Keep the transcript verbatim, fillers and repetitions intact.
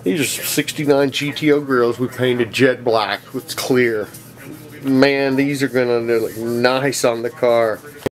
These are sixty-nine G T O grills we painted jet black. It's clear. Man, these are gonna look nice on the car.